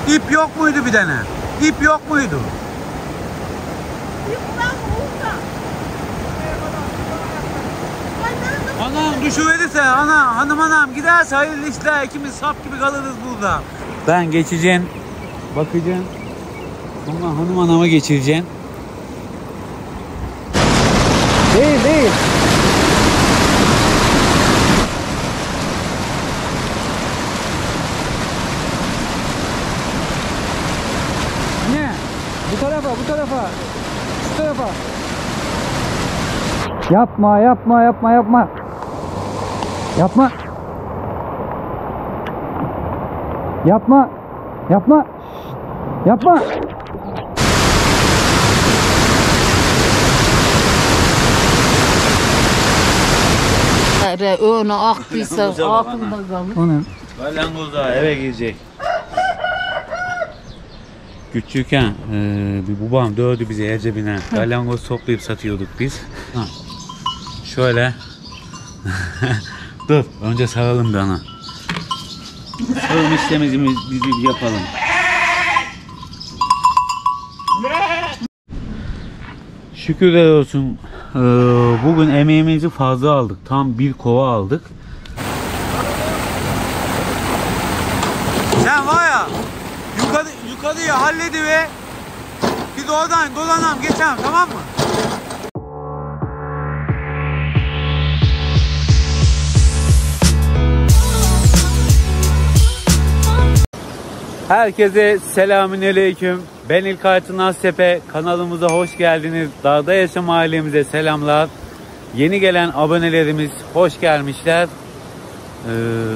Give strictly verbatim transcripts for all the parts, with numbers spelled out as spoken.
İp yok muydu bir tane? İp yok muydu? Anam düşüverirse ana hanım anam giderse hayırlı işler, ikimiz sap gibi kalırız burada. Ben geçeceğim, bakacağım. Sonra hanım anama geçireceğim. Değil değil. Ne? Bu tarafa, bu tarafa. Şu tarafa. Yapma, yapma, yapma, yapma. Yapma. Yapma. Yapma. Yapma. Öne aktıysa altında kalır. Onun Galangoza eve girecek. Küçükken e, bir babam dövdü bizi el cebine. Galangoz toplayıp satıyorduk biz. Ha. Şöyle. Dur. Önce saralım bir ana. Sarılım işlemimizi biz yapalım. Şükürler olsun. Ee, bugün emeğimizi fazla aldık. Tam bir kova aldık. Sen var ya yukarı, yukarıya halledi ve biz oradan dolanalım geçelim, tamam mı? Herkese selamünaleyküm. Ben İlkay Tınaztepe. Kanalımıza hoş geldiniz. Dağda Yaşam ailemize selamlar. Yeni gelen abonelerimiz hoş gelmişler. Ee,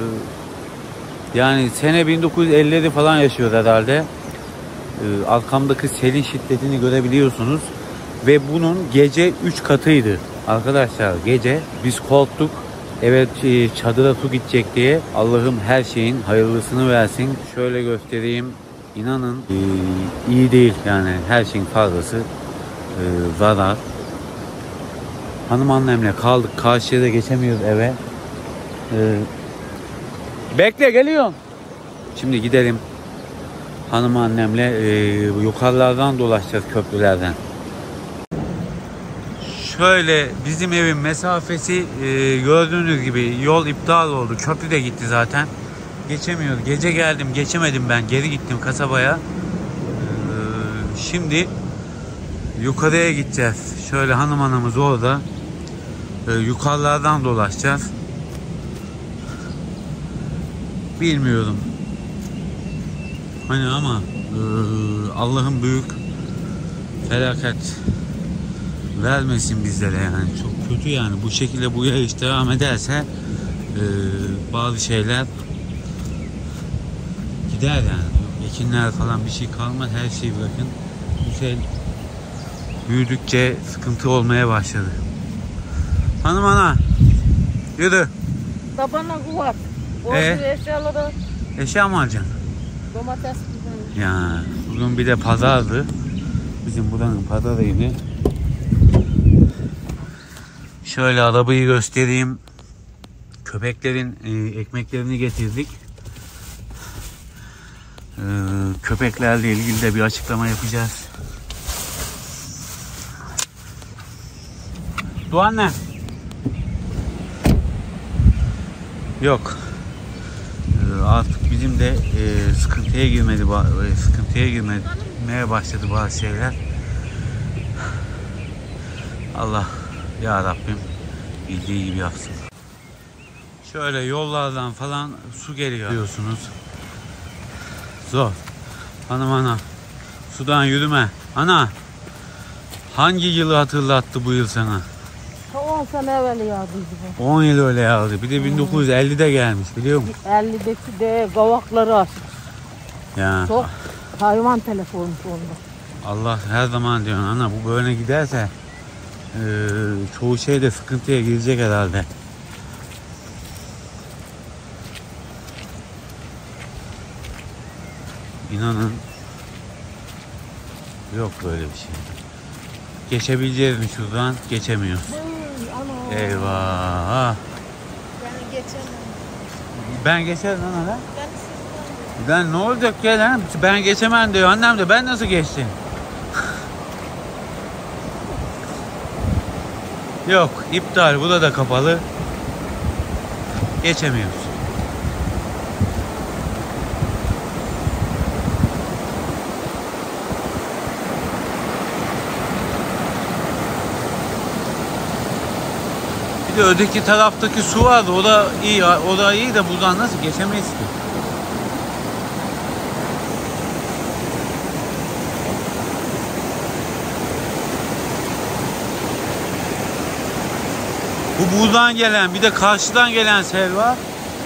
yani sene bin dokuz yüz ellileri falan yaşıyor herhalde. Ee, arkamdaki selin şiddetini görebiliyorsunuz. Ve bunun gece üç katıydı. Arkadaşlar gece biz korktuk. Evet, çadıra su gidecek diye. Allah'ım her şeyin hayırlısını versin. Şöyle göstereyim. İnanın e, iyi değil yani, her şeyin fazlası e, zarar. Hanım annemle kaldık. Karşıya da geçemiyoruz eve. E, bekle geliyorum. Şimdi gidelim. Hanım annemle e, yukarılardan dolaşacağız, köprülerden. Şöyle bizim evin mesafesi e, gördüğünüz gibi yol iptal oldu. Köprü de gitti zaten. Geçemiyoruz. Gece geldim, geçemedim ben. Geri gittim kasabaya. Ee, şimdi yukarıya gideceğiz. Şöyle hanım hanımız orada. Ee, yukarılardan dolaşacağız. Bilmiyorum. Hani ama e, Allah'ın büyük felaket vermesin bizlere yani. Çok kötü yani. Bu şekilde bu yağış devam ederse e, bazı şeyler gider yani. Ekinler falan bir şey kalmaz. Her şeyi bırakın. Bu şey büyüdükçe sıkıntı olmaya başladı. Hanım ana yürü. Tabana kuvvet. O Ee? eşyaları. Eşya mı alacaksın? Domates güzel. Ya bugün bir de pazardı. Bizim buranın pazarıydı. Şöyle arabayı göstereyim. Köpeklerin e, ekmeklerini getirdik. E, köpeklerle ilgili de bir açıklama yapacağız. Doğan ne? Yok. E, artık bizim de e, sıkıntıya girmedi, e, sıkıntıya girmeye başladı bazı şeyler. Allah ya Rabbim bildiği gibi yapsın. Şöyle yollardan falan su geliyor diyorsunuz. Zor. Hanım ana. Sudan yürüme. Ana. Hangi yılı hatırlattı bu yıl sana? on sene evvel yağdıydı bu. on yıl öyle yağdı. Bir de bin dokuz yüz ellide gelmiş biliyor musun? ellideki de kavakları açık. Ya. Çok hayvan telefonmuş onda. Allah her zaman diyor ana bu böyle giderse e, çoğu şey de sıkıntıya girecek herhalde. İnanın yok böyle bir şey. Geçebileceğiz mi şuradan? Geçemiyoruz. Hey, Eyvah. Ben geçemem. Ben geçerim ana lan. Ben ne olacak ya lan? Ben geçemem diyor. Annem de ben nasıl geçtim? Yok, iptal. Bu da da kapalı. Geçemiyoruz. Bir de öteki taraftaki su vardı. O da iyi. O da iyi de buradan nasıl geçemeyiz ki? Bu buradan gelen, bir de karşıdan gelen sel var.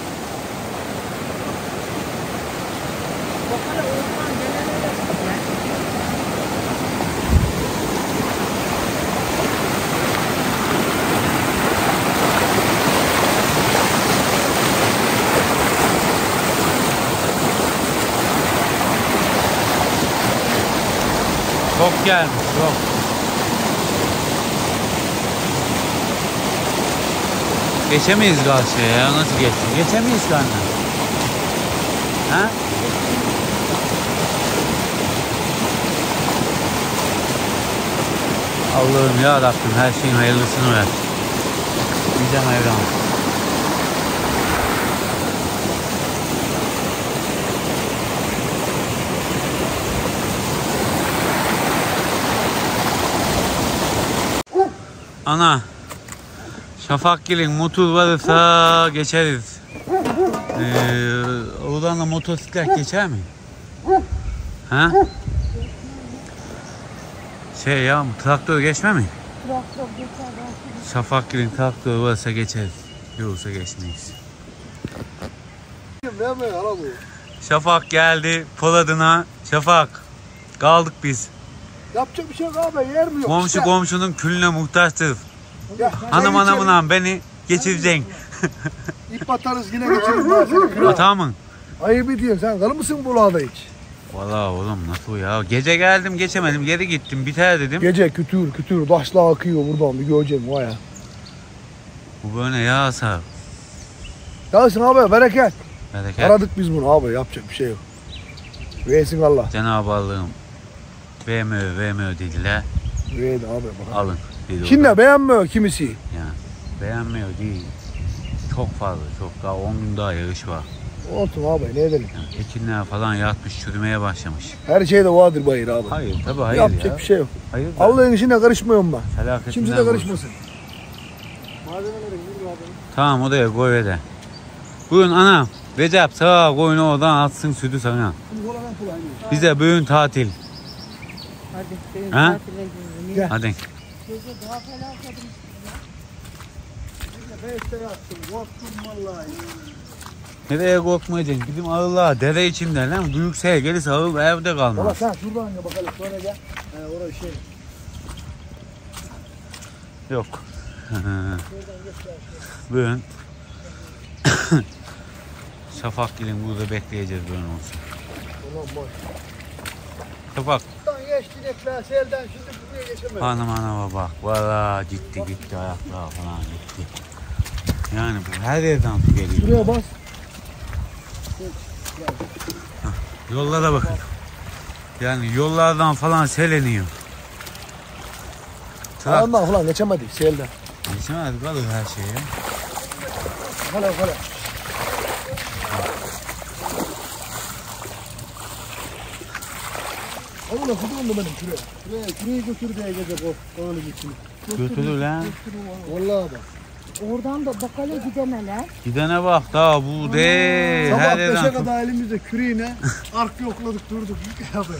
Çok gelmiş, çok. Geçemeyiz karşıya ya, nasıl geçsin? Geçemeyiz ki anne. Ha? Allah'ım ya Rabbim, her şeyin hayırlısını ver. Bize Mevlam. Ana, Şafakgil'in motor varsa geçeriz. Ee, oradan da motosiklet geçer mi? Ha? Şey ya, traktör geçme mi? Traktör geçer. Şafakgil'in traktörü varsa geçeriz. Yoksa geçmeyiz. Şafak geldi Polad'ına. Şafak, kaldık biz. Yapacak bir şey yok abi, yer mi yok? Komşu işte. komşunun külüne muhtaçtır. Ya, Hanım hanımla beni geçireceksin. İp atarız yine geçeriz daha seni kral. Hata mı? Ayıp ediyorsun, sen kalır mısın bulağda hiç? Valla oğlum nasıl ya? Gece geldim geçemedim, geri gittim biter dedim. Gece kütür kütür taşla akıyor buradan, bir göreceğim vay ya. Bu böyle yağsa. Yalısın abi, bereket. Bereket. Aradık biz bunu abi, yapacak bir şey yok. Versin Allah. Cenab-ı Allah'ım beğenmiyor beğenmiyor dediler. Verdi abi bakalım. Alın dedi. Kim orada. ne beğenmiyor kimisi? Yani beğenmiyor değil. Çok fazla, çok daha on gün daha yağış var. Olsun abi, ne edelim. Yani ekinler falan yatmış, çürümeye başlamış. Her şeyde vardır bayır abi. Hayır tabii hayır yapacak ya. bir şey yok. Hayır. Allah'ın işine karışmıyorum ben. Felaketinden Kimse de vursun. karışmasın. Malzemelerin yürü abi. Tamam odaya koy ve de. Bugün anam Recep sağ koyunu oradan atsın sütü sana. Bize bugün tatil. Hadi senin Ha? tatile gidelim. Gel. Hadi. Gece daha felaketim. Beşte yattım, korktum vallahi. Nereye korkmayacaksın? Bizim ağırlığa dere içinde lan. Büyük sel gelirse ağır evde Baba kalmaz. sen şuradan ya bakalım, sonra gel. He orada şey. Yok. Bugün Şafakgil'in burada bekleyeceğiz böyle olsun. Tamam boş. Şafak. Buradan geçti direkler selden, şimdi buraya geçemez. Hanım anama bak. Valla gitti gitti ayaklar falan gitti. Yani bu her yerden su geliyor. Şuraya bas. Yollara bakın. Yani yollardan falan seleniyor. Trak... Ondan falan geçemedik selden. Geçemedik kalır her şeye. Hala hala. Oğlum nasıl bulundu benim şuraya? Şuraya, şuraya götür diye gece bu. Onu gitsin. Götürür lan. Vallahi bak. Oradan da bakale gidemeler. Gidene bak daha bu de Sabah her beşe yerden. kadar elimizde küreğine ark yokladık durduk. Ya be.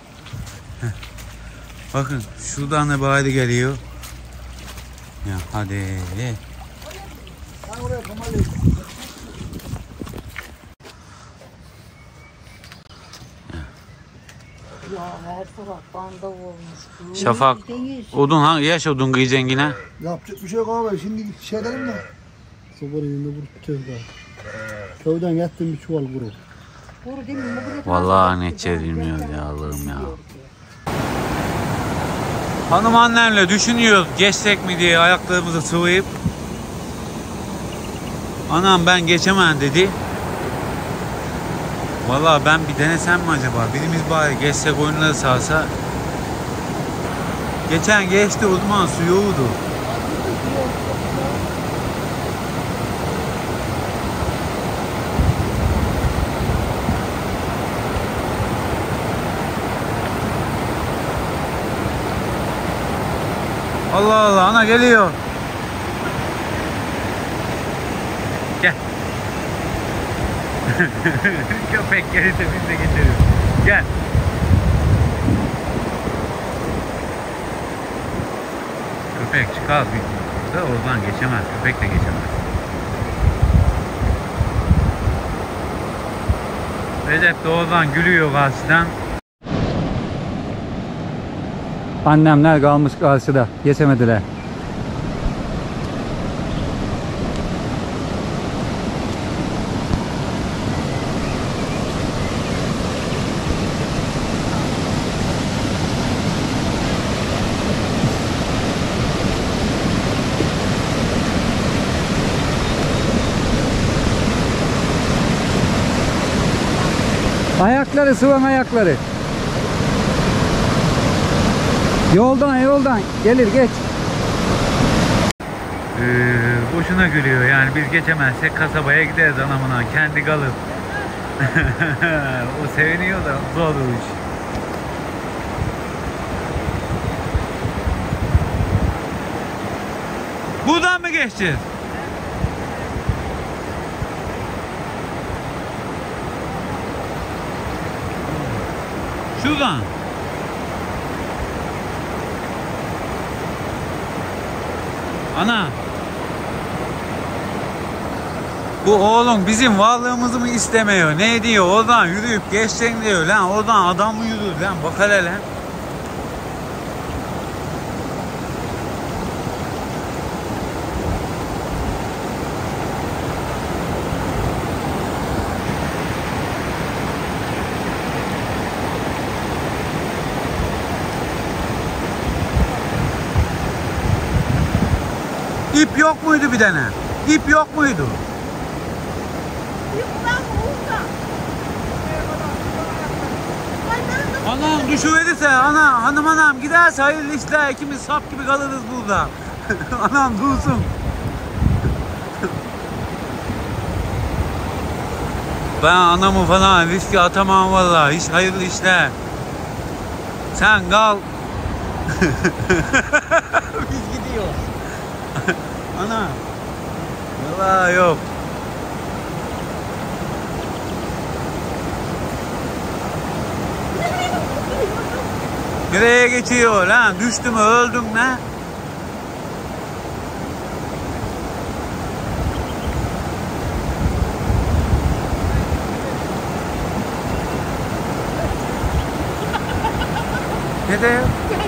Bakın şuradan da bari geliyor. Ya hadi. Ben oraya kamerayı. Ya her taraf banda olmuş. Şafak. Değil. Odun hangi yaş odun kıyacaksın yine? Yapacak bir şey yok abi. Şimdi şey edelim de. Sobanın yanında vurutacağız daha. Köyden yattım bir çuval kuru. Kuru değil mi? Bu Vallahi ne içeceğiz bilmiyoruz ya Allah'ım ya. Hanım annemle düşünüyoruz geçsek mi diye ayaklarımızı sıvayıp. Anam ben geçemem dedi. Vallahi ben bir denesem mi acaba? Birimiz bari geçsek oyunları sağsa. Geçen geçti o zaman su yoğdu. Allah Allah, ana geliyor. Gel. Köpek gelirse biz de geçeriz. Gel. Köpek çıkar bir da oradan geçemez. Köpek de geçemez. Recep de oradan gülüyor karşıdan. Annemler kalmış karşıda. Geçemediler. Ayakları sıvan ayakları. Yoldan yoldan gelir geç. Ee, boşuna gülüyor yani, biz geçemezsek kasabaya gideriz anamına, kendi kalır. O seviniyor da zor o iş. Buradan mı geçeceğiz? Şuradan. Ana. Bu oğlum bizim varlığımızı mı istemiyor? Ne diyor? Oradan yürüyüp geçeceksin diyor lan. Oradan adam mı yürür lan? Bak hele lan. İp yok muydu bir tane? İp yok muydu? Anam düşüverirse, ana hanım anam giderse hayırlı işler, ikimiz sap gibi kalırız burada. Anam dursun. Ben anamı falan riske atamam vallahi, hiç hayırlı işler. Sen kal. Biz gidiyoruz. Ana. Vallahi yok. Nereye geçiyor lan? Düştü mü, öldün mü? Ne de?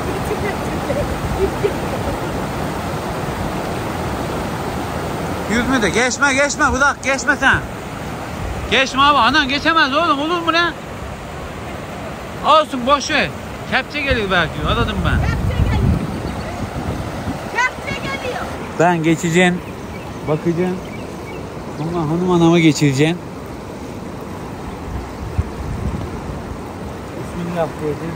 Yüzme de geçme geçme bırak, geçme sen. Geçme abi, anan geçemez oğlum, olur mu lan? Olsun, boş ver. Kepçe gelir belki, aradım ben. Kepçe geliyor. Kepçe geliyor. Ben geçeceğim, bakacağım. Ondan hanım anama geçireceğim. Bismillah diyeceğim.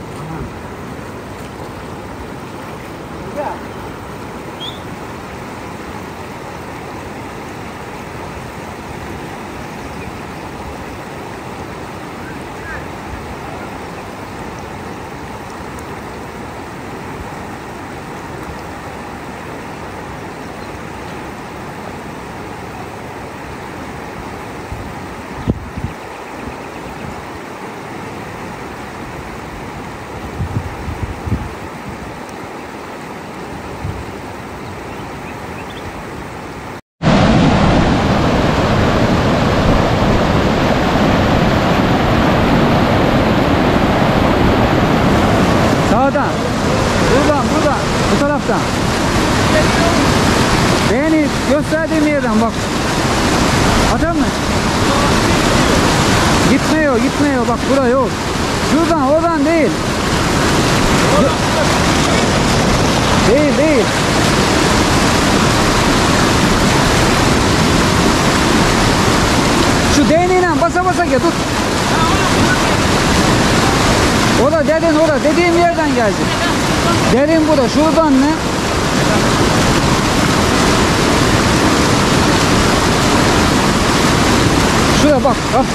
Sağdan. Buradan, buradan. Bu taraftan. Beni gösterdiğim yerden bak. Atar mı? Gitmiyor, gitmiyor. Bak buraya yok. Şuradan, oradan değil. Değil, değil. Şu değneğiyle basa basa gel, tut. O da derin, o da dediğim yerden geldi. Derin bu da, şuradan ne? Şuraya bak, bak.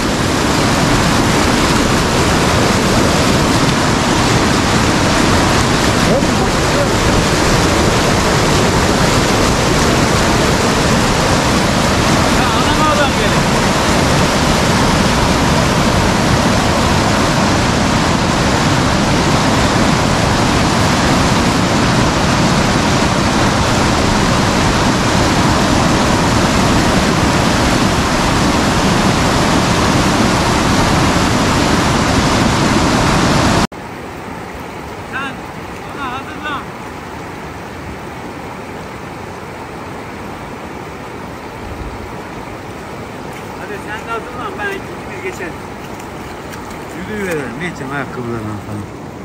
Sen de hazırlan, ben ikimiz geçelim. Yürüyüverelim, ne edeceğim ayakkabılarına falan.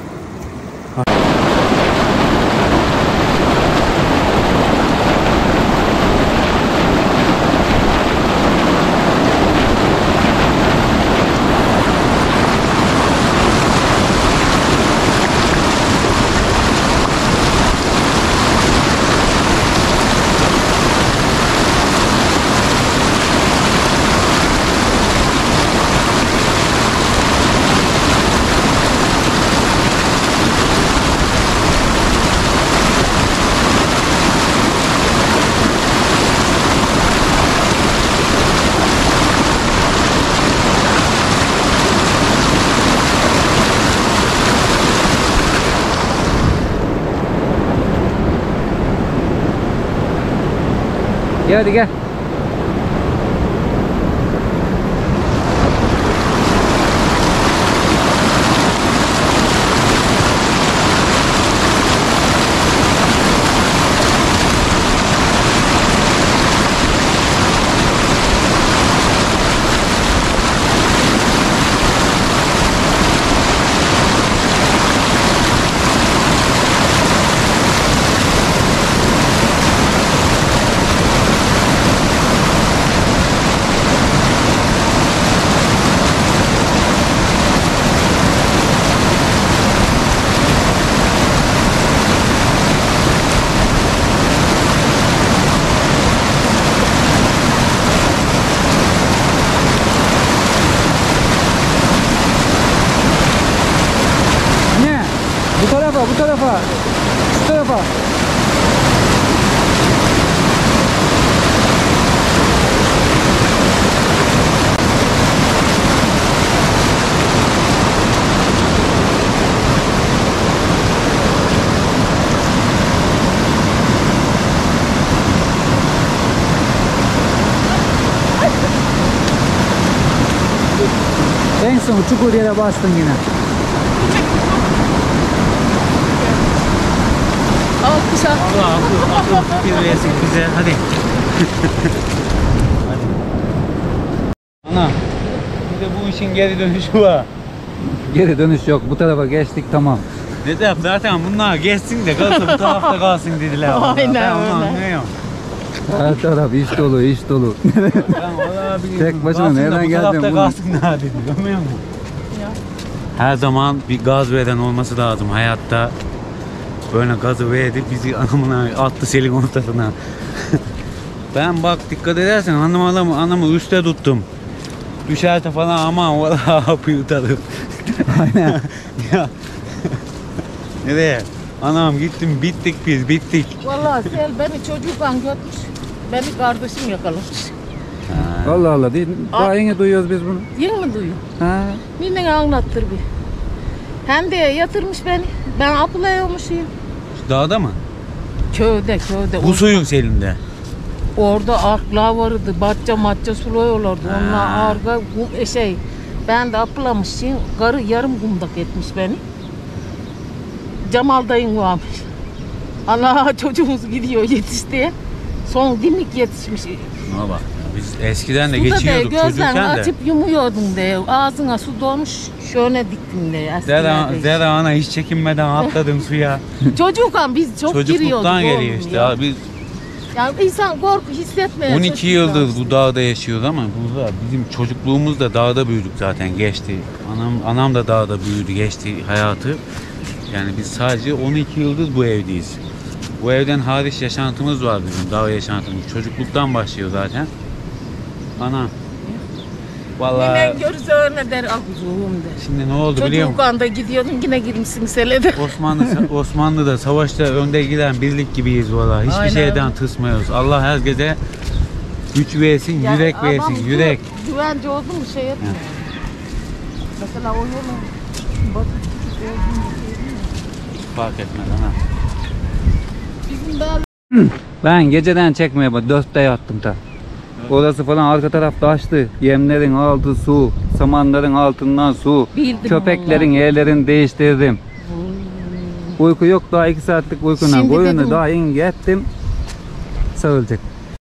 Gel hadi gel. Bu tarafa, bu tarafa. Şu tarafa. En son çukur yere bastın yine. Alkışa. Allah akıl, akıl bir resim bize. Hadi. Hadi. Ana, bir de bu işin geri dönüşü var. Geri dönüş yok. Bu tarafa geçtik, tamam. Ne de zaten bunlar geçsin de kalsın bu tarafta kalsın dediler. Aynen ben onu öyle. anlıyorum. Her taraf iş dolu, iş dolu. Ben vallahi bilmiyorum. Tek başına Kalsın da nereden bu geldin tarafta bunu? kalsınlar dedi. Görmüyor musun? Ya. Her zaman bir gaz veren olması lazım hayatta. Böyle gazı verdi bizi anamına attı selin ortasına. Ben bak dikkat edersen anamı anamı üstte tuttum. Düşerse falan aman valla hapı yutarım. Aynen. Ya. Nereye? Anam gittim bittik biz bittik. Vallahi Sel beni çocukken götmüş. Beni kardeşim yakalamış. Allah Allah değil. Daha yeni duyuyoruz biz bunu. Yeni mi duyuyor? Ha. Bilmem anlattır bir. Hem de yatırmış beni. Ben apılayıyormuşum. Dağda mı? Köyde köyde. Bu suyun selinde. Orada akla vardı. Batça matça suluyorlardı. Onlar arka kum, şey. Ben de apılamışım. Karı yarım kumdak etmiş beni. Cemal dayın varmış. Allah çocuğumuz gidiyor yetiş diye. Son dimik yetişmiş. Ona bak. Biz eskiden de Suda geçiyorduk de gözlerini çocukken de. açıp yumuyordun de. Ağzına su dolmuş. Şöyle diktin de. Zera, eskilerde. Zera ana hiç çekinmeden atladım suya. Çocukken biz çok giriyorduk. Çocukluktan oğlum geliyor işte. ya. Ya. Biz Yani insan korku hissetmiyor. on iki yıldır bu dağda yaşıyoruz ama burada bizim çocukluğumuz da dağda büyüdük zaten, geçti. Anam anam da dağda büyüdü, geçti hayatı. Yani biz sadece on iki yıldır bu evdeyiz. Bu evden hariç yaşantımız var bizim, dağ yaşantımız. Çocukluktan başlıyor zaten. Ana. Vallahi Yine görüze der akuzum der. şimdi ne oldu biliyor musun? Çocuklukanda gidiyordun yine girmişsin selede. Osmanlı Osmanlı'da savaşta önde giden birlik gibiyiz vallahi. Hiçbir Aynen. şeyden tırsmıyoruz. Allah herkese güç versin, Yani yürek adam versin, gü- yürek. Güvence oldu mu şey etmiyor. Mesela o yolun batıp gidip olduğunu şey değil mi? Fark etmez ana. Bizim daha Ben geceden çekmeye bak. Dörtte yattım ta. Orası falan arka taraf taştı. Yemlerin altı su. Samanların altından su. Bildim Köpeklerin yerlerini değiştirdim. Uyku yok, daha iki saatlik uykuna. Şimdi Boyunu dedim- daha in yettim. Sağılacak.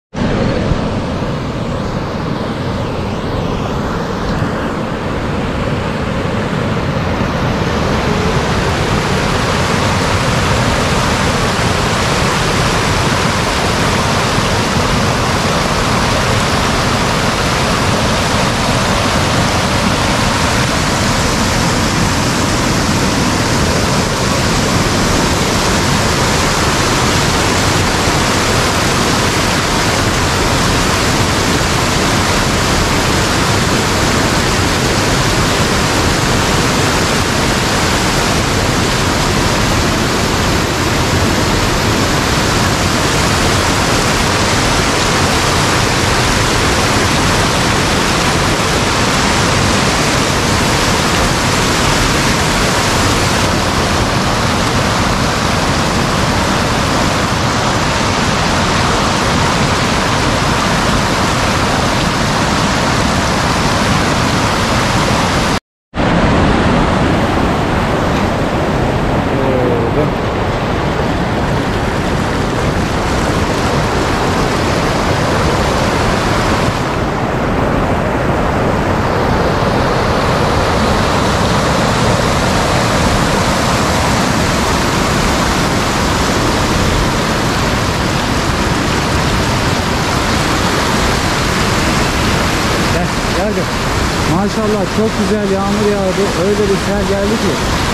Geldi. Maşallah çok güzel yağmur yağdı. Öyle bir sel geldi ki.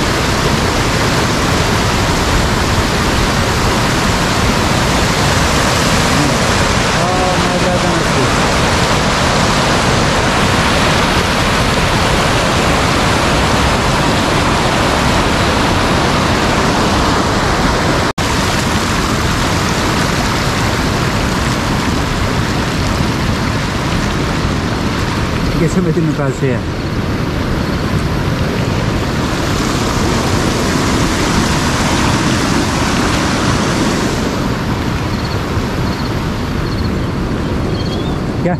Aa, nerelerden atıyor? Geçemedim mi karşıya? Gel.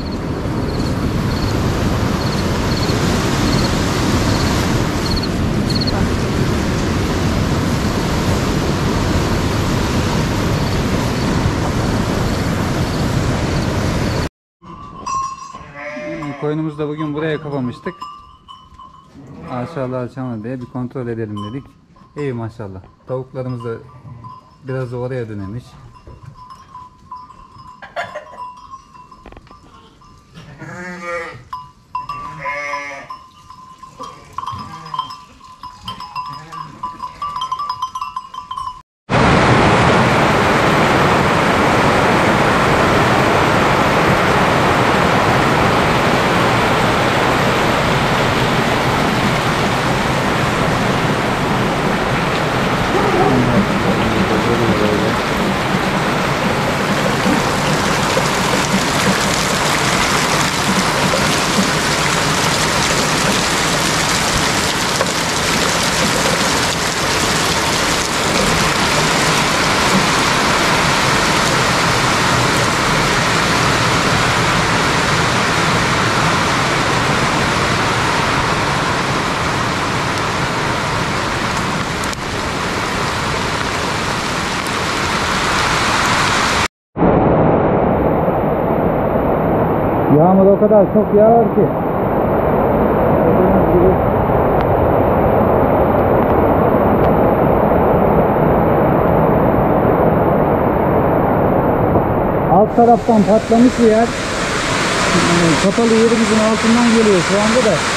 Koyunumuzu da bugün buraya kapamıştık. Maşallah açamadı diye bir kontrol edelim dedik. İyi maşallah. Tavuklarımız da biraz da oraya dönemiş. Yağmur o kadar çok yağar ki. Gördüğünüz gibi. alt taraftan patlamış bir yer. Yani kapalı yerimizin altından geliyor şu anda da.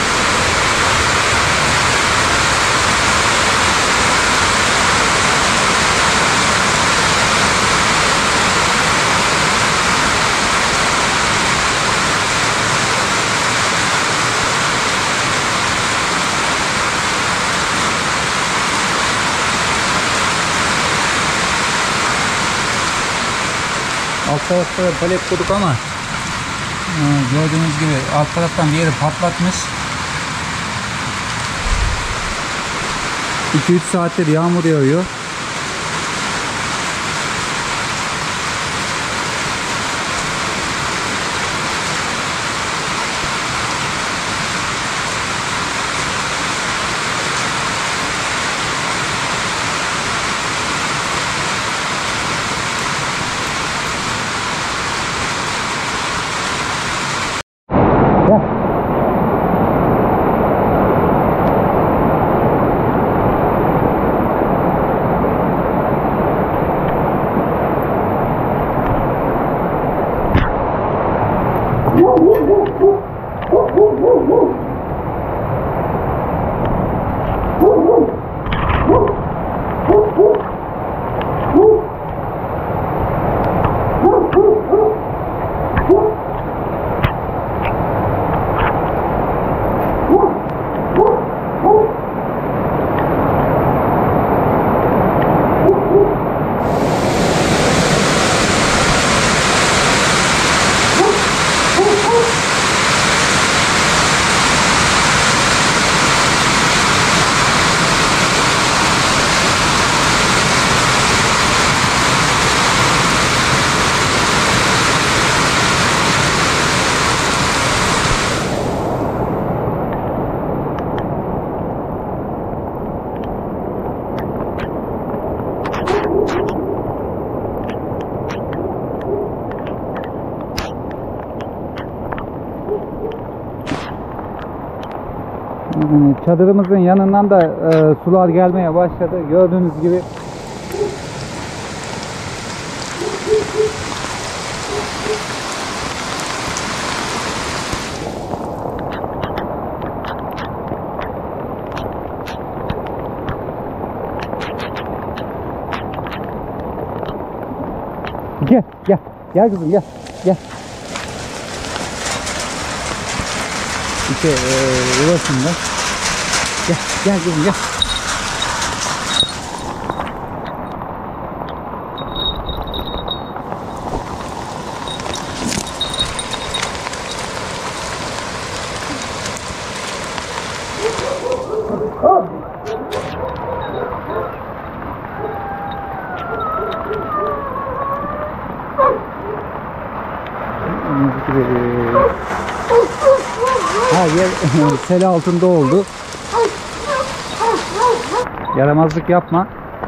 Alt tarafta palet koyduk ama e, gördüğünüz gibi alt taraftan bir yeri patlatmış. iki üç saattir yağmur yağıyor. Çadırımızın yanından da e, sular gelmeye başladı. Gördüğünüz gibi gel gel gel kızım gel gel. İşte e, ulaşımda. Gel, gel kızım gel. Ha yer sel altında oldu. Yaramazlık yapma.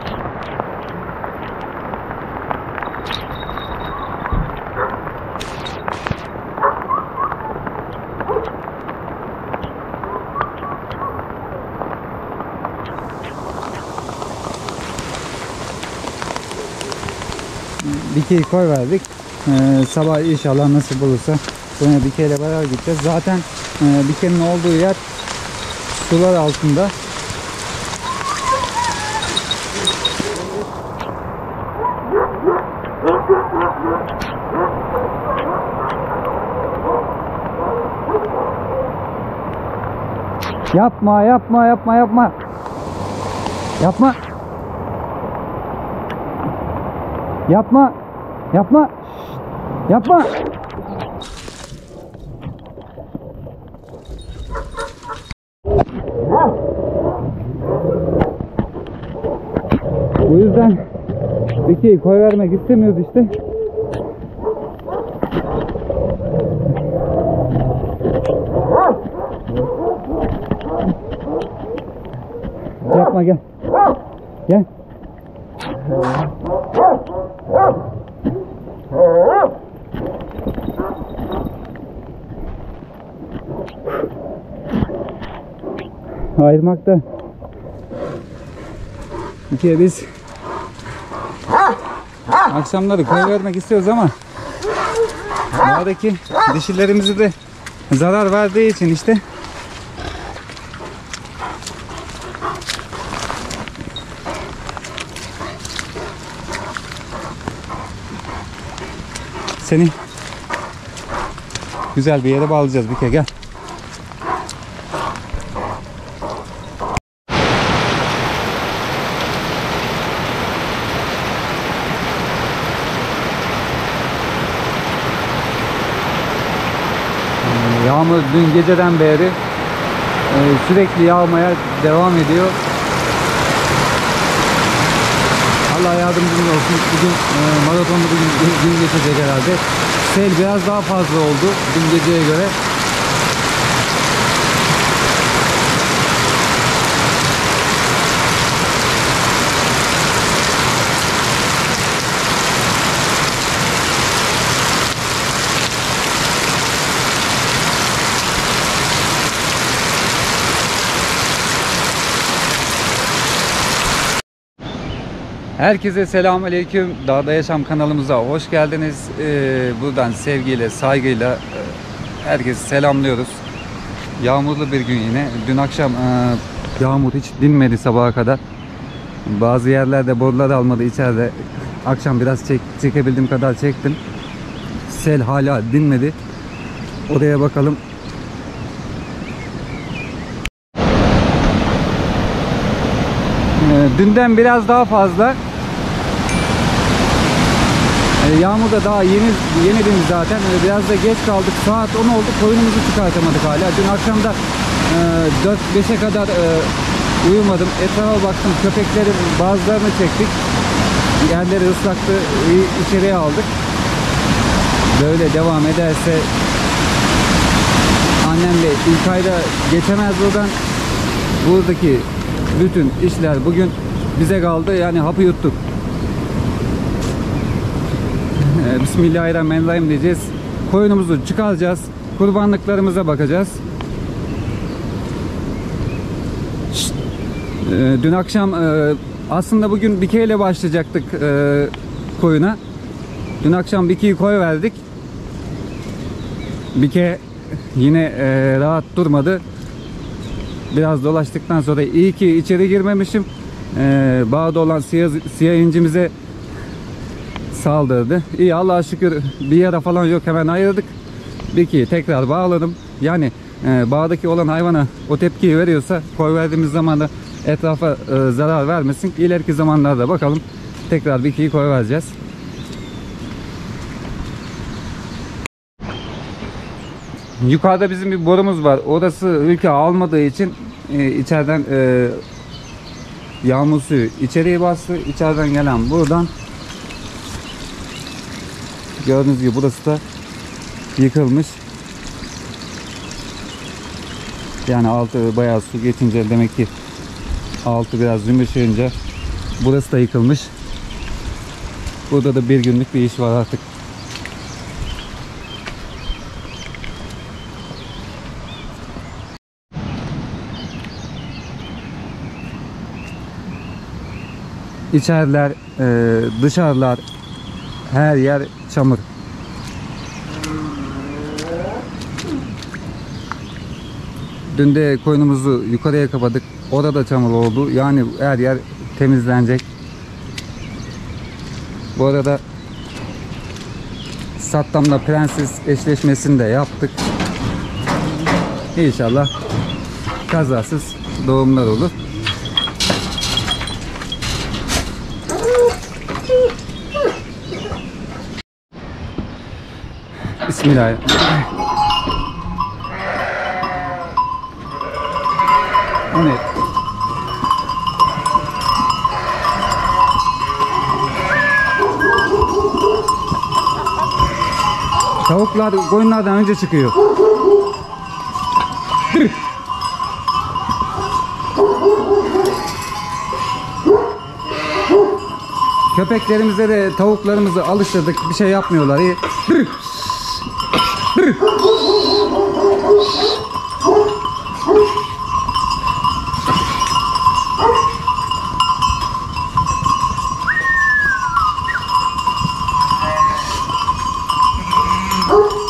Dikeyi koy verdik. Ee, sabah inşallah nasip olursa sonra dikeyle beraber gideceğiz. Zaten e, dikenin olduğu yer sular altında. Yapma, yapma, yapma, yapma. Yapma. Yapma. Yapma. Şşt. Yapma. Bu yüzden dikeyi koy vermek istemiyoruz işte. Yapma gel. Gel. Ayırmakta. İkiye biz akşamları koy vermek istiyoruz ama Doğadaki dişilerimizi de zarar verdiği için işte seni güzel bir yere bağlayacağız. Bir kere gel. Yağmur dün geceden beri e, sürekli yağmaya devam ediyor. Allah yardımcımız olsun. Bugün e, maratonda bugün gün geçecek herhalde. Sel biraz daha fazla oldu dün geceye göre. Herkese selamünaleyküm. Dağda Yaşam kanalımıza hoş geldiniz. Ee, buradan sevgiyle, saygıyla e, herkesi selamlıyoruz. Yağmurlu bir gün yine. Dün akşam e, yağmur hiç dinmedi sabaha kadar. Bazı yerlerde borular almadı içeride. Akşam biraz çek, çekebildiğim kadar çektim. Sel hala dinmedi. Oraya bakalım. E, dünden biraz daha fazla. Yağmur da daha yeni yenilimiz zaten. Biraz da geç kaldık. Saat on oldu. Koyunumuzu çıkartamadık hala. Dün akşam da dört beşe kadar e, uyumadım. Etrafa baktım. Köpeklerin bazılarını çektik. Yerleri ıslaktı. İçeriye aldık. Böyle devam ederse annemle ilk ayda geçemez buradan. Buradaki bütün işler bugün bize kaldı. Yani hapı yuttuk. Bismillahirrahmanirrahim diyeceğiz. Koyunumuzu çıkaracağız. Kurbanlıklarımıza bakacağız. Ee, dün akşam e, aslında bugün bike ile başlayacaktık e, koyuna. Dün akşam bikeyi koy verdik. Bike yine e, rahat durmadı. Biraz dolaştıktan sonra iyi ki içeri girmemişim. E, bağda olan siyah, siyah incimize saldırdı. İyi, Allah'a şükür bir yara falan yok, hemen ayırdık. Bir ki tekrar bağladım. Yani e, bağdaki olan hayvana o tepkiyi veriyorsa koy verdiğimiz zaman da etrafa e, zarar vermesin. İleriki zamanlarda bakalım tekrar bir kiyi koy vereceğiz. Yukarıda bizim bir borumuz var. Orası ülke almadığı için e, içeriden e, yağmur suyu içeriye bastı. İçeriden gelen buradan. Gördüğünüz gibi burası da yıkılmış. Yani altı bayağı su geçince, demek ki altı biraz yumuşayınca burası da yıkılmış. Burada da bir günlük bir iş var artık. İçeriler, e, dışarılar, her yer çamur. Dün de koyunumuzu yukarıya kapadık. Orada çamur oldu. Yani her yer temizlenecek. Bu arada Saddam'la Prenses eşleşmesini de yaptık. İnşallah kazasız doğumlar olur. Bismillahirrahmanirrahim. O ne? Tavuklar koyunlardan önce çıkıyor. Köpeklerimize de tavuklarımızı alıştırdık. Bir şey yapmıyorlar. İyi. Oh!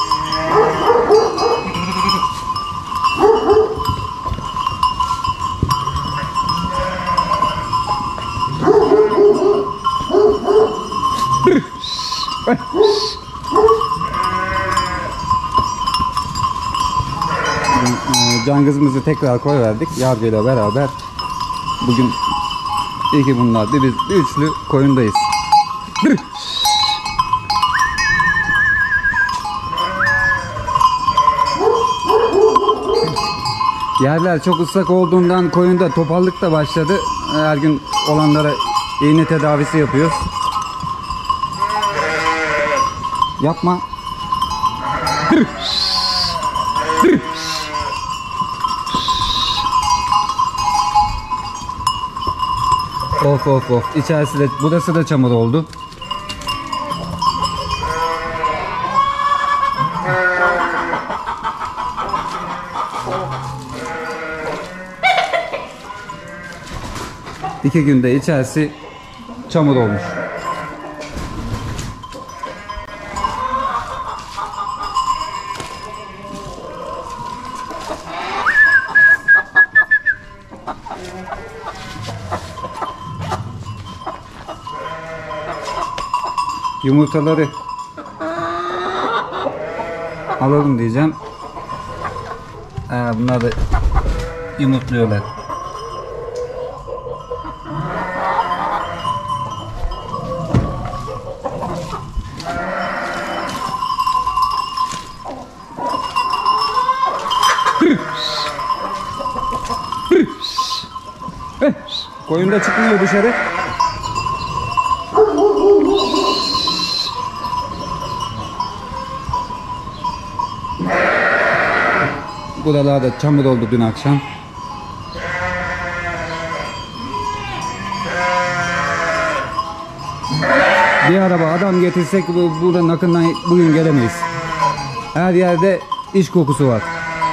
Cangızımızı tekrar koyverdik. Yargıyla beraber bugün iki bunlar bir biz bir üçlü koyundayız. Yerler çok ıslak olduğundan koyunda topallık da başladı. Her gün olanlara iğne tedavisi yapıyoruz. Yapma. Of of of. İçerisi de, burası da çamur oldu. İki günde içerisi çamur olmuş. Yumurtaları alalım diyeceğim. Ee, bunlar da yumurtluyorlar. Koyun da çıkmıyor dışarı. Buralarda çamur oldu dün akşam. Bir araba adam getirsek buradan akından bugün gelemeyiz. Her yerde iş kokusu var.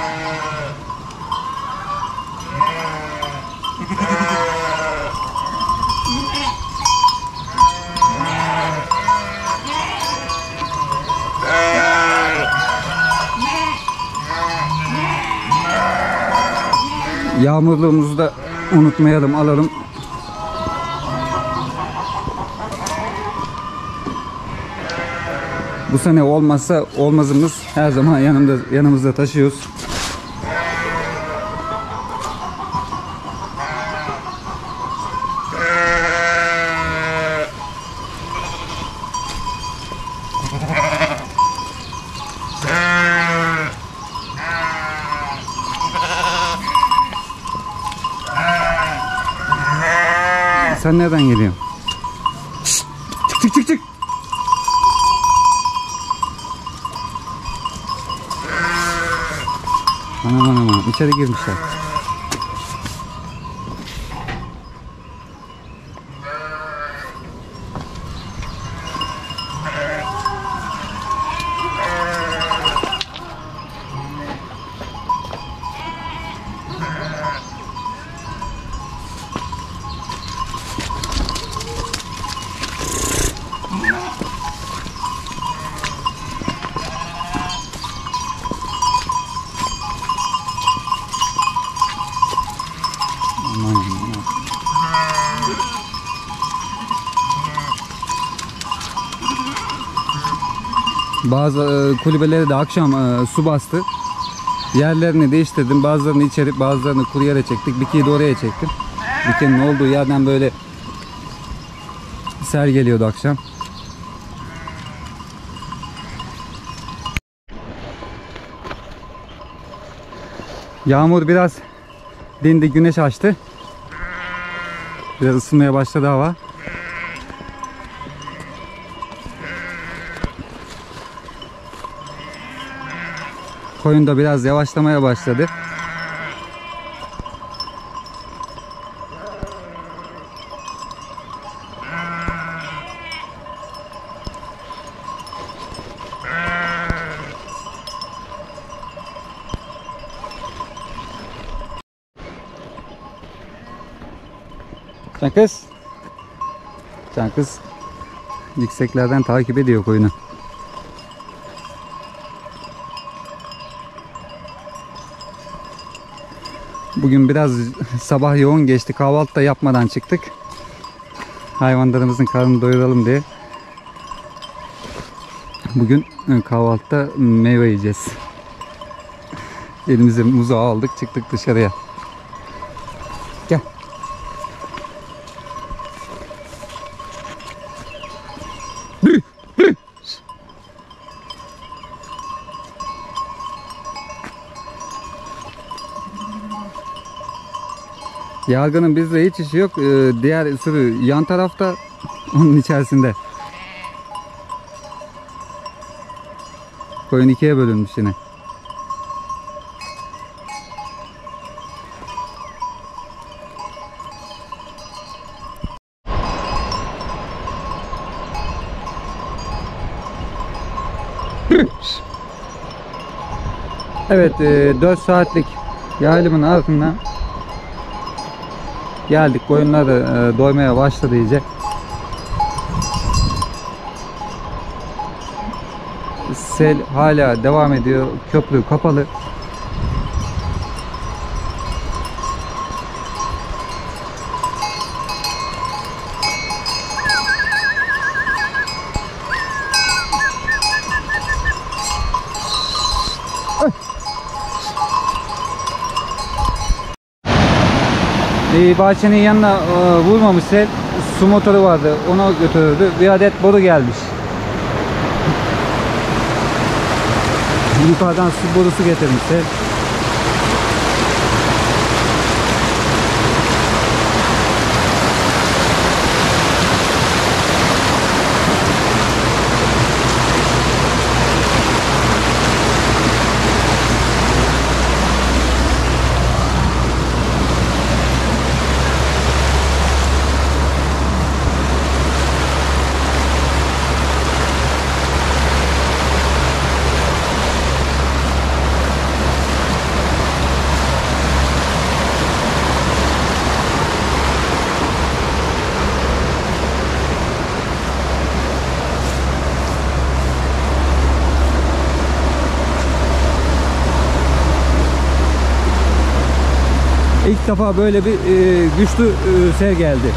Yağmurluğumuzu da unutmayalım, alalım. Bu sene olmazsa olmazımız, her zaman yanımda yanımızda taşıyoruz. Sen nereden geliyorsun? Şşt, çık çık çık çık. Anam anam anam, içeri girmişler. Bazı e, kulübeleri de akşam e, su bastı. Yerlerini değiştirdim. Bazılarını içeri, bazılarını kuru yere çektik. Bir kere de oraya çektim. Dikenin olduğu yerden böyle sel geliyordu akşam. Yağmur biraz dindi, güneş açtı. Biraz ısınmaya başladı hava. Koyun da biraz yavaşlamaya başladı. Can kız. Can kız yükseklerden takip ediyor koyunu. Bugün biraz sabah yoğun geçti. Kahvaltı da yapmadan çıktık. Hayvanlarımızın karnını doyuralım diye. Bugün kahvaltıda meyve yiyeceğiz. Elimize muzu aldık, çıktık dışarıya. Gel. Yargının bizde hiç işi yok. Ee, diğer sürü yan tarafta, onun içerisinde. Koyun ikiye bölünmüş yine. Evet, e, dört saatlik yaylımın ardından geldik. Koyunlar da e, doymaya başladı iyice. Sel hala devam ediyor. Köprü kapalı. Ee, bahçenin yanına e, vurmamış sel. Su motoru vardı. Onu götürdü. Bir adet boru gelmiş. Yukarıdan su borusu getirmiş sel. İlk defa böyle bir e, güçlü e, sel geldi.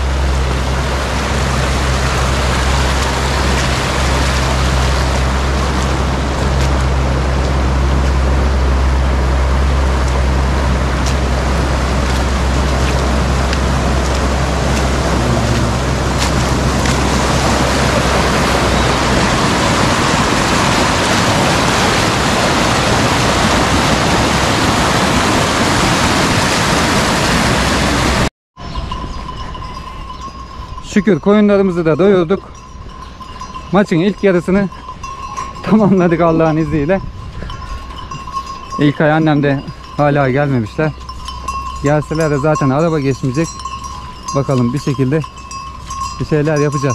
Şükür koyunlarımızı da doyurduk. Maçın ilk yarısını tamamladık Allah'ın izniyle. İlkay annem de hala gelmemişler. Gelseler de zaten araba geçmeyecek. Bakalım bir şekilde bir şeyler yapacağız.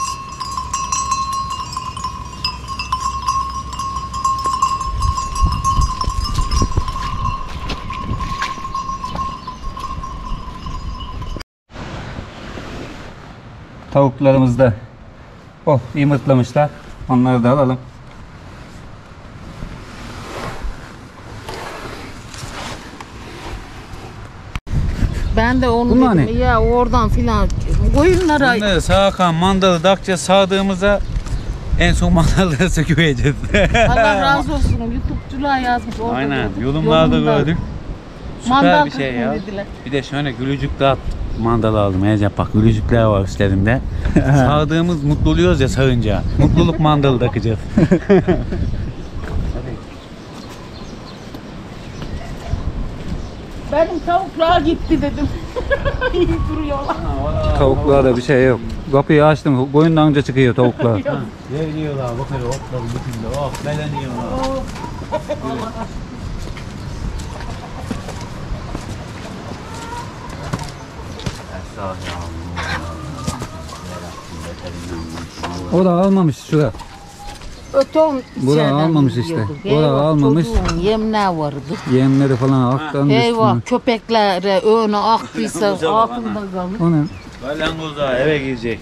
Tavuklarımız da oh yumurtlamışlar. Onları da alalım. Ben de onu Bunlar dedim ne? ya oradan filan koyunlara Bunları sağkan mandalı dakça sağdığımızda en son mandaları söküyeceğiz. Allah razı olsun YouTube'cular yazmış orada. Aynen. gördük. Yorumlarda Yolunda. gördük. Süper Mandal bir şey kısmı ya. dediler. Bir de şöyle gülücük dağıt mandal aldım. Ecep bak gülücükler var üstlerinde. Sağdığımız mutlu oluyoruz ya sağınca. Mutluluk mandalı takacağız. Benim tavuklar gitti dedim. İyi duruyorlar. Tavuklarda bir şey yok. Kapıyı açtım. Boyundan önce çıkıyor tavuklar. Geliyorlar bakıyor otların bütünde. Oh beleniyorlar. O da almamış şurada. Öton Bura içeriden almamış gidiyordu. işte. Bura Eyvah, almamış. çocuğun yemler vardı. Yemleri falan aktarmış Eyvah üstüne. köpeklere öne aktıysa Yalnız altında kalır. O ne? Galangoza eve girecek.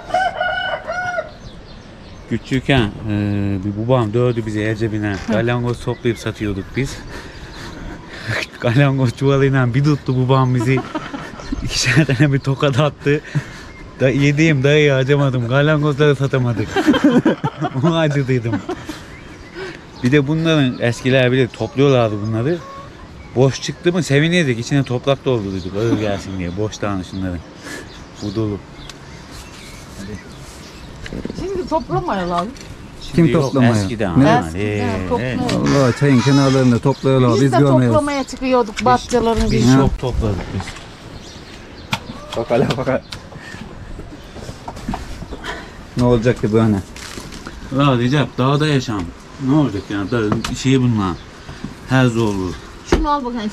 Küçükken e, bir babam dövdü bizi Ercebine. Galangoz toplayıp satıyorduk biz. Galangoz çuvalıyla bir tuttu babam bizi. İkişer tane bir tokat attı. Da, yediğim dayıyı acımadım. Galangozları satamadık. Onu acıdıydım. Bir de bunların eskiler bile topluyorlardı bunları. Boş çıktı mı sevinirdik. İçine toprak doldururduk. Ağır gelsin diye. Boş dağını şunların. Bu dolu. Şimdi toplamayalar. Kim Yok, toplamaya? eskiden. Ne? Ha, Eskiden ee, topluyor. Allah çayın kenarlarında topluyorlar. Biz, Biz de görmüyoruz. toplamaya çıkıyorduk bahçelerin Biz gibi. çok topladık biz. Bak hala bak. Ne olacaktı bu ana? Ya Recep dağda yaşam. Ne olacak yani? Dağın şeyi bunlar. Her zorluğu. Şunu al bakayım.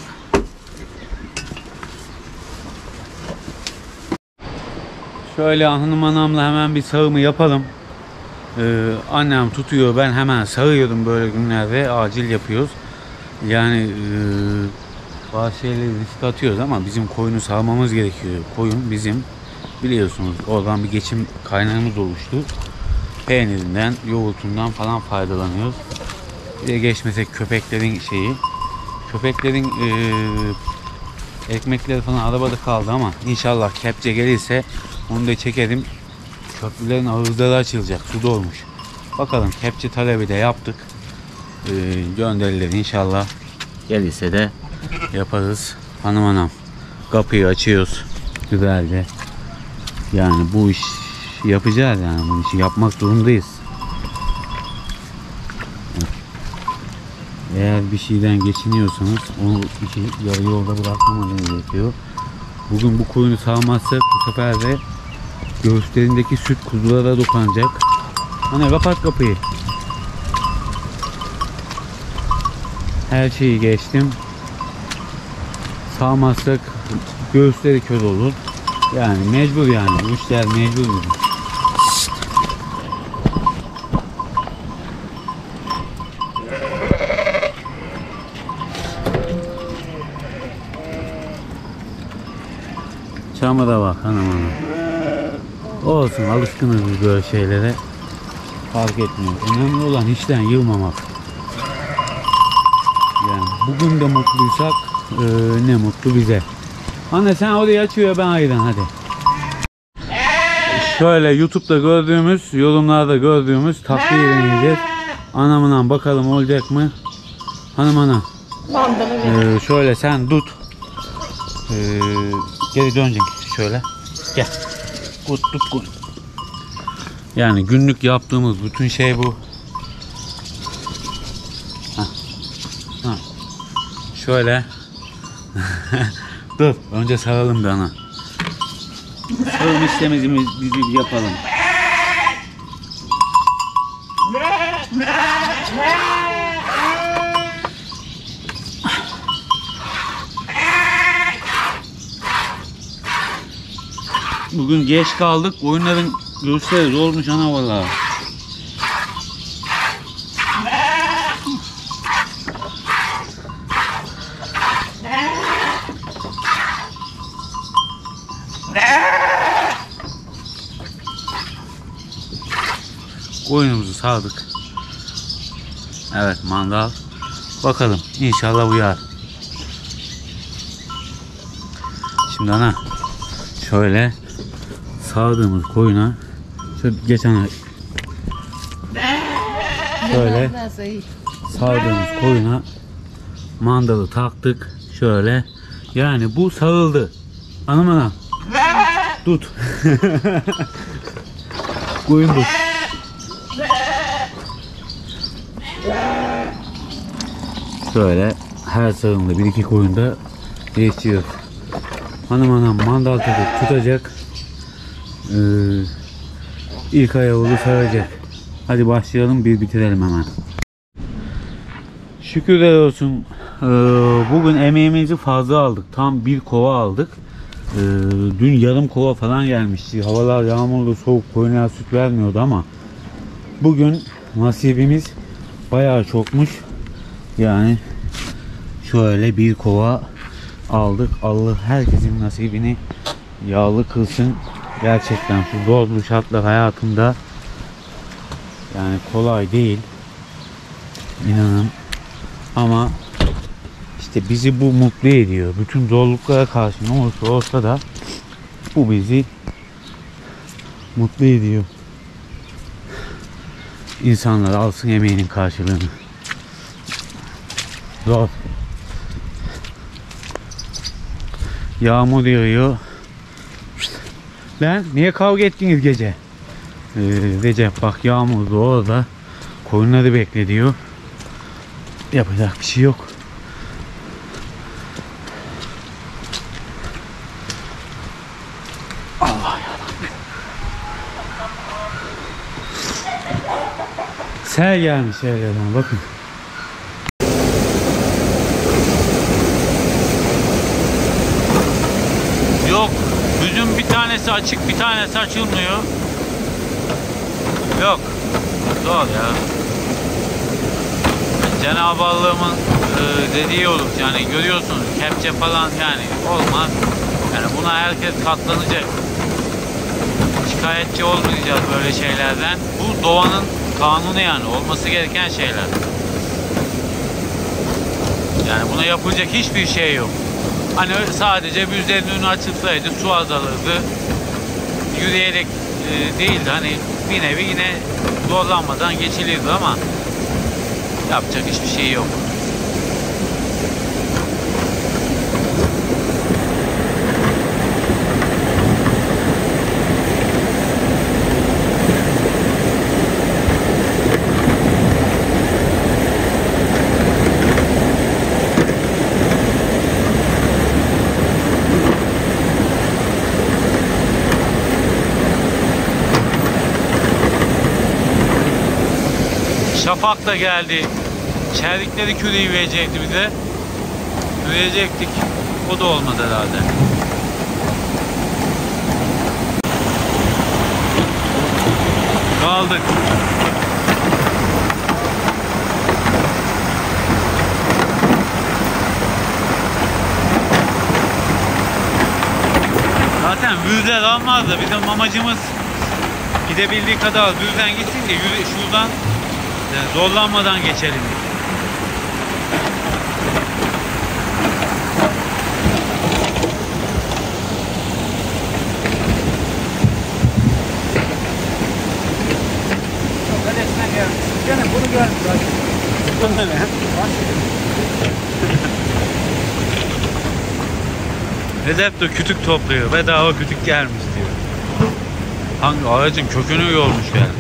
Şöyle hanım anamla hemen bir sağımı yapalım. Ee, annem tutuyor, ben hemen sağıyorum böyle günlerde, acil yapıyoruz. Yani e, bazı şeyleri risk atıyoruz ama bizim koyunu sağmamız gerekiyor. Koyun bizim, biliyorsunuz, oradan bir geçim kaynağımız oluştu. Peynirinden, yoğurtundan falan faydalanıyoruz. Bir de geçmesek köpeklerin şeyi. Köpeklerin e, ekmekleri falan arabada kaldı ama inşallah kepçe gelirse onu da çekerim. Köprülerin ağızları açılacak. Su dolmuş. Bakalım, kepçe talebi de yaptık. Ee, gönderilir inşallah. Gelirse de yaparız. Hanım anam. Kapıyı açıyoruz. Güzelce. Yani bu iş yapacağız yani. Bu işi yapmak zorundayız. Eğer bir şeyden geçiniyorsanız onu işi yarı yolda bırakmamanız gerekiyor. Bugün bu koyunu sağmazsak bu sefer de göğüslerindeki süt kuzulara dokunacak. Ana kapat kapıyı. Her şeyi geçtim. Sağmazsak göğüsleri kör olur. Yani mecbur yani. Bu işler mecbur. Çama da bak hanım hanım. Olsun, alışkınız biz böyle şeylere. Fark etmiyor. Önemli olan işten yılmamak. Yani bugün de mutluysak e, ne mutlu bize. Anne sen orayı açıyor, ben ayıdan hadi. Şöyle YouTube'da gördüğümüz, yorumlarda gördüğümüz tatlı yiyeceğiz. Anamından bakalım olacak mı? Hanım ana. E, şöyle sen tut. E, geri döneceksin şöyle. Gel. Kut tut kut. Yani günlük yaptığımız bütün şey bu. Heh. Heh. Şöyle. Dur. Önce saralım bir ana. Sağım işlemimizi biz yapalım. Bugün geç kaldık. Oyunların göğüsleri zormuş ana vallahi. Koyunumuzu sağdık. Evet, mandal. Bakalım inşallah uyar. Şimdi ana şöyle sağdığımız koyuna şöyle geç ana. Şöyle sağdığımız koyuna mandalı taktık. Şöyle. Yani bu sağıldı. Anam ana. Tut. Koyun tut. Şöyle her sağımda bir iki koyunda değişiyor. Hanım anam mandal takıp tutacak. Ee, ilk ayağı saracak. Hadi başlayalım, bir bitirelim hemen. Şükürler olsun. Ee, bugün emeğimizi fazla aldık. Tam bir kova aldık. Ee, dün yarım kova falan gelmişti. Havalar yağmurlu, soğuk, koyuna süt vermiyordu ama bugün nasibimiz bayağı çokmuş. Yani şöyle bir kova aldık. Allah herkesin nasibini yağlı kılsın. Gerçekten şu zorlu şartlar hayatımda yani kolay değil. İnanın. Ama işte bizi bu mutlu ediyor. Bütün zorluklara karşı ne olursa olsa da bu bizi mutlu ediyor. İnsanlar alsın emeğinin karşılığını. Zor. Yağmur yağıyor. Lan niye kavga ettiniz gece? Ee, Recep bak yağmur da orada. Koyunları beklediyor. Yapacak bir şey yok. Allah yarabbim. Sel gelmiş her yerden bakın. Yok. Yüzün bir tanesi açık, bir tanesi açılmıyor. Yok. Doğal ya. Cenab-ı Allah'ımın e, dediği olur. Yani görüyorsunuz kepçe falan yani olmaz. Yani buna herkes katlanacak. Şikayetçi olmayacağız böyle şeylerden. Bu doğanın kanunu yani. Olması gereken şeyler. Yani buna yapılacak hiçbir şey yok. Hani sadece büzlerin önü açılsaydı su azalırdı. Yürüyerek e, değil hani bir nevi yine zorlanmadan geçilirdi ama yapacak hiçbir şey yok. Şafak da geldi. Çerikleri kürüyecekti bize. Kürüyecektik. O da olmadı herhalde. Kaldık. Zaten büyüler almaz da bizim amacımız gidebildiği kadar düzden gitsin de yürü, şuradan yani zorlanmadan geçelim. Kalesine gelmiş. Gene bunu gelmiş. Bu ne lan? Recep de kütük topluyor. Bedava kütük gelmiş diyor. Hangi ağacın kökünü yormuş gelmiş.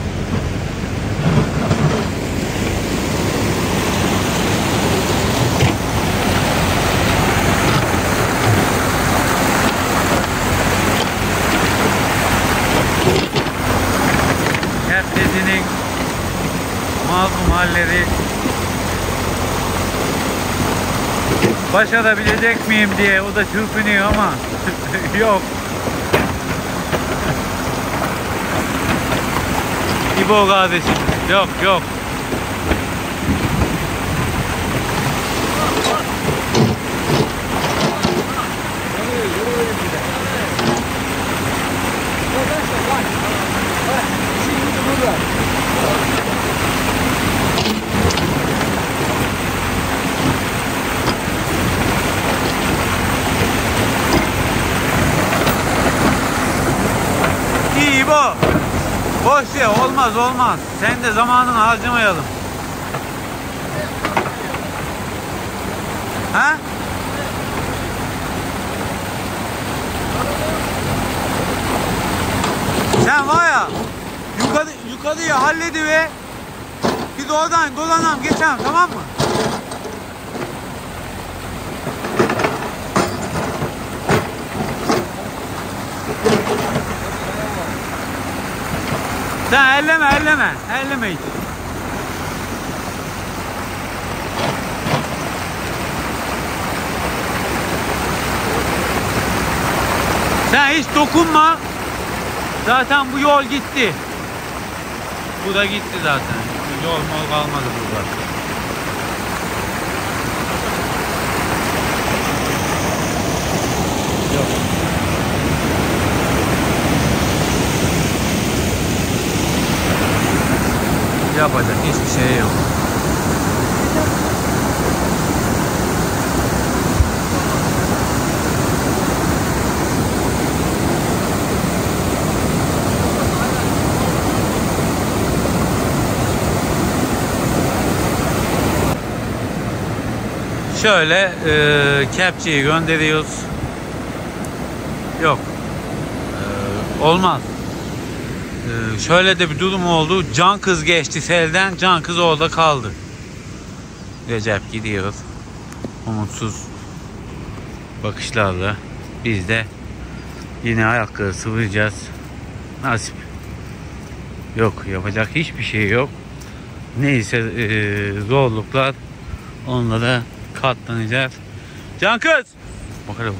Kepçecinin mazlum halleri. Başarabilecek miyim diye o da çırpınıyor ama yok. İbo kardeşim yok yok. İyi İbo. Boş ya olmaz olmaz. Sen de zamanını harcamayalım. Ha? Sen var ya yukarı yukarıya halledi ve biz oradan dolanalım geçelim tamam mı? Sen elleme elleme elleme hiç. Sen hiç dokunma. Zaten bu yol gitti. Bu da gitti zaten. Yol mol kalmadı burada. Yok. Yapacak hiçbir şey yok. Şöyle e, kepçeyi gönderiyoruz. yok. Ee, olmaz. Ee, şöyle de bir durum oldu. Can kız geçti selden. Can kız orada kaldı. Recep gidiyor. Umutsuz bakışlarla. Biz de yine ayakları sıvayacağız. Nasip. Yok. Yapacak hiçbir şey yok. Neyse e, zorluklar, onlara katlanacağız. Can kız! Bakalım.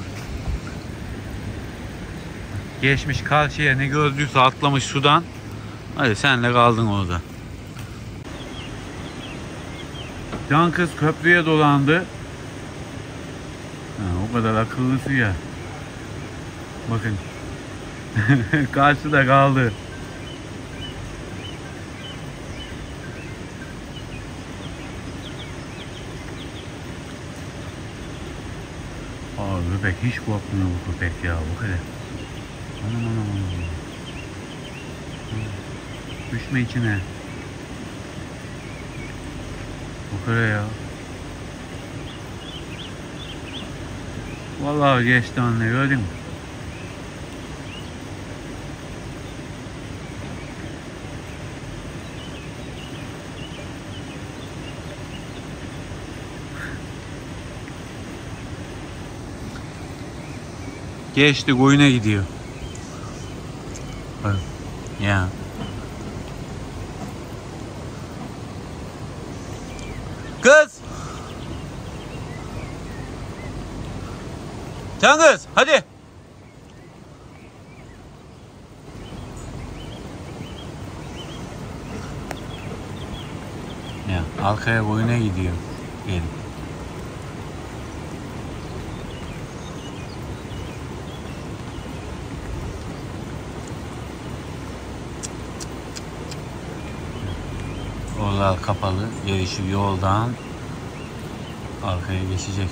Geçmiş karşıya, ne gördüyse atlamış sudan. Hadi senle kaldın orada. Can kız köprüye dolandı. Ha, o kadar akıllısı ya. Bakın. Karşıda kaldı. Aa, köpek hiç korkmuyor bu köpek ya, bu kadar. Anam anam anam. Düşme içine. Bu kadar ya. Vallahi geçti anne, gördün mü? Geçti, koyuna gidiyor. Bak. Ya. Kız! Can kız, hadi. Ya, arkaya koyuna gidiyor. Gelin. Yollar kapalı. Gelişi yoldan arkaya geçecek.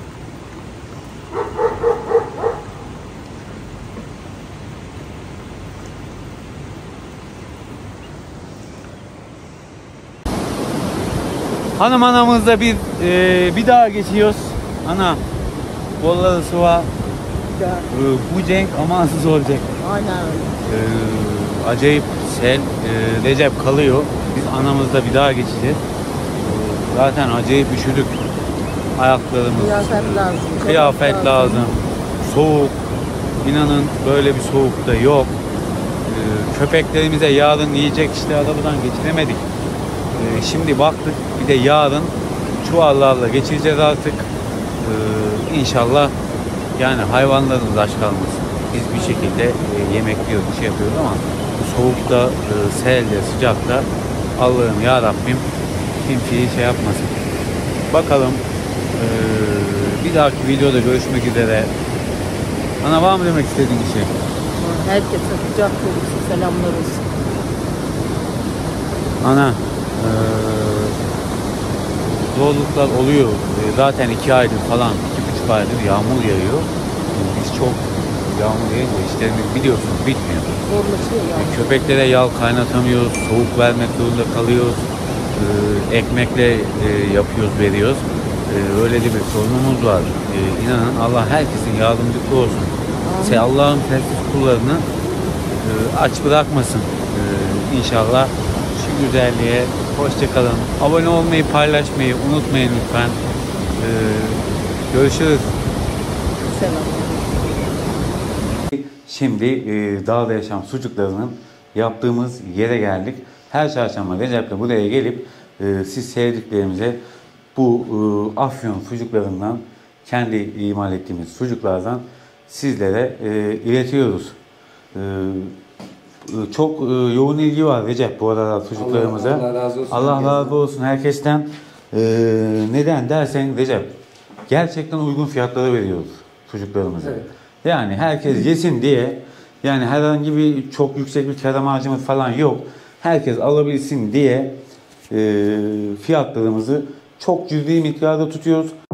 Hanım anamızda bir e, bir daha geçiyoruz. Ana, kolları sıva. E, bu cenk amansız olacak. Aynen. E, acayip sel. E, Recep kalıyor. Biz anamızda bir daha geçeceğiz. E, zaten acayip üşüdük. Ayaklarımız. Kıyafet lazım. Kıyafet lazım. lazım. Soğuk. İnanın böyle bir soğukta yok. E, köpeklerimize yarın yiyecek işte arabadan geçiremedik. E, şimdi baktık. Bir de yarın çuvallarla geçireceğiz artık. Ee, inşallah yani hayvanlarımız aç kalmasın. Biz bir şekilde e, yemek yiyoruz, bir şey yapıyoruz ama bu soğukta, e, selde, sıcakta Allah'ım ya Rabbim kimseyi şey yapmasın. Bakalım e, bir dahaki videoda görüşmek üzere. Ana, var mı demek istediğin bir şey? Herkese kucak dolusu selamlar olsun. Ana, e, zorluklar oluyor. Zaten iki aydır falan, iki buçuk aydır yağmur yağıyor. Biz çok yağmur yağınca işlerimiz biliyorsunuz bitmiyor. Zorlaşıyor yani. Köpeklere yağ kaynatamıyoruz, soğuk vermek zorunda kalıyoruz. Ee, ekmekle e, yapıyoruz, veriyoruz. Ee, öyle de bir sorunumuz var. Ee, inanın Allah herkesin yardımcısı olsun. Se Allah'ın tersiz kullarını e, aç bırakmasın. Ee, inşallah şu güzelliğe hoşça kalın. Abone olmayı, paylaşmayı unutmayın lütfen. Ee, görüşürüz. Selam. Şimdi e, Dağda Yaşam sucuklarının yaptığımız yere geldik. Her çarşamba Recep'le buraya gelip e, siz sevdiklerimize bu e, Afyon sucuklarından, kendi imal ettiğimiz sucuklardan sizlere e, iletiyoruz. E, Çok e, yoğun ilgi var Recep bu arada sucuklarımıza. Allah, Allah razı olsun. Allah razı olsun herkesten. E, neden dersen Recep, gerçekten uygun fiyatlara veriyoruz sucuklarımızı. Evet. Yani herkes yesin diye, yani herhangi bir çok yüksek bir kâr amacımız falan yok. Herkes alabilsin diye e, fiyatlarımızı çok cüzi miktarda tutuyoruz.